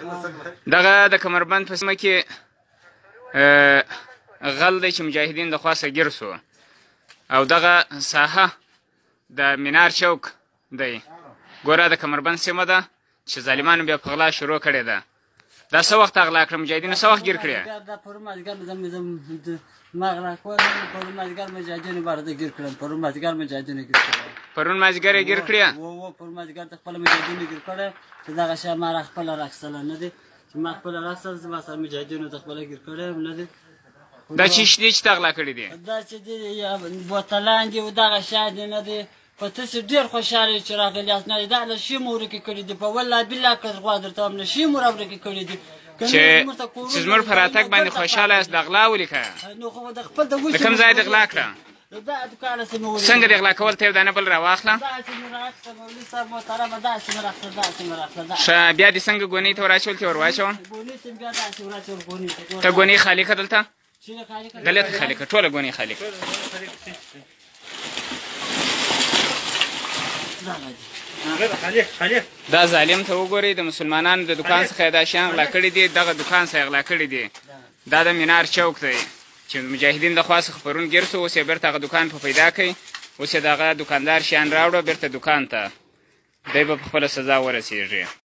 دغه د کمربند په سیمه کې غل دی چې مجاهدین د خوا ګیر سو او دغه ساحه د مینار چوک دی. ګوره د کمربند سیمه ده چې ظالمانو بیا په غلا شروع کړې ده. دا څه وخت اغلا کړه مجاهدینو؟ څه وخت ګیر کړې؟ دا پرون مازدیګر ما غلا کول، پرون مازدیګر مجاهدینو باندې ګیر کړم. پرون مازدیګر مجاهدینو ګیر کړم. پرون مازدیګر یې ګیر کړې؟ پرون مازدیګر ته خپل مجاهدینو ګیر کړی چې دغه شی ما خپل راخصله نه دی چې ما خپل راخصل زما سره مجاهدینو ته خپل ګیر کړی نه دی. دا چیش دی چې ته اغلا کړي دي؟ دا چې دی بوتلان دي او دغه شی دی نه دی. په تاسو ډېر خوشحاله چې راغلی یاست. نه دا له شي مو ورکې کړي دي، په والله بالله که غوا درته هم نه شي مو راورکې کړي دي. چې زموږ په راتګ باندې خوشحاله یاست د غلا ولیکه. نو خو د خپل د د کوم ځای د غلا کړه؟ دا دوکانه سمه ولیکه. څنګه د غلا کول ته یو دانه بل راواخله؟ داسې مې راخصه مولوي صاحب محترمه، داسې مې راخصه، داسې مې راخصه. ښه بیا دې څنګه ګونۍ ته ور اچول چې ور واچوم؟ ګونۍ ته بیا داسې ور اچول. ګونۍ ته ګونۍ خالي کړه دلته؟ چېرې خالي کړه؟ دلته خالي کړه، ټوله ګونۍ خالي کړه. دا ظالم ته وګورئ، د مسلمانانو د دکان څخه یې دا شیان غلا کړي دي. دغه دکان څخه یې غلا کړي دي. دا د مینار چوک دی چې مجاهدین د خوا څخه پرون ګیر سو. اوس یې بېرته هغه دکان په پیدا کوي. اوس یې د هغه دوکاندار شیان راوړه بېرته دکان ته. دی به په خپله سزا ورسېږي.